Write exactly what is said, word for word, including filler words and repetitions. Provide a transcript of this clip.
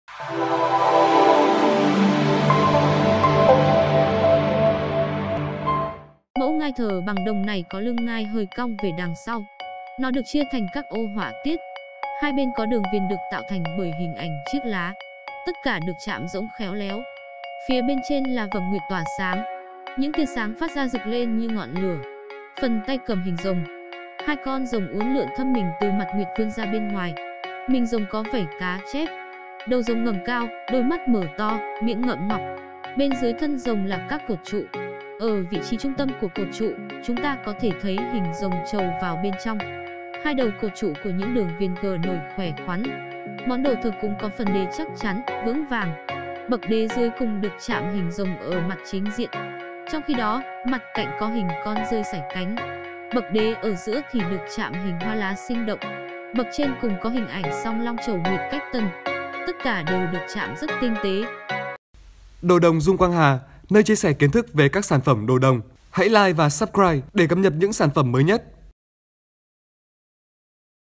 Mẫu ngai thờ bằng đồng này có lưng ngai hơi cong về đằng sau. Nó được chia thành các ô họa tiết. Hai bên có đường viền được tạo thành bởi hình ảnh chiếc lá. Tất cả được chạm rỗng khéo léo. Phía bên trên là vầng nguyệt tỏa sáng. Những tia sáng phát ra rực lên như ngọn lửa. Phần tay cầm hình rồng. Hai con rồng uốn lượn thâm mình từ mặt nguyệt vươn ra bên ngoài. Mình rồng có vảy cá chép. Đầu rồng ngẩng cao, đôi mắt mở to, miệng ngậm ngọc. Bên dưới thân rồng là các cột trụ. Ở vị trí trung tâm của cột trụ, chúng ta có thể thấy hình rồng trầu vào bên trong. Hai đầu cột trụ của những đường viền cờ nổi khỏe khoắn. Món đồ thờ cúng có phần đế chắc chắn, vững vàng. Bậc đế dưới cùng được chạm hình rồng ở mặt chính diện. Trong khi đó, mặt cạnh có hình con rơi sải cánh. Bậc đế ở giữa thì được chạm hình hoa lá sinh động. Bậc trên cùng có hình ảnh song long trầu nguyệt cách tân. Tất cả đều được chạm rất tinh tế. Đồ đồng Dung Quang Hà, nơi chia sẻ kiến thức về các sản phẩm đồ đồng. Hãy like và subscribe để cập nhật những sản phẩm mới nhất.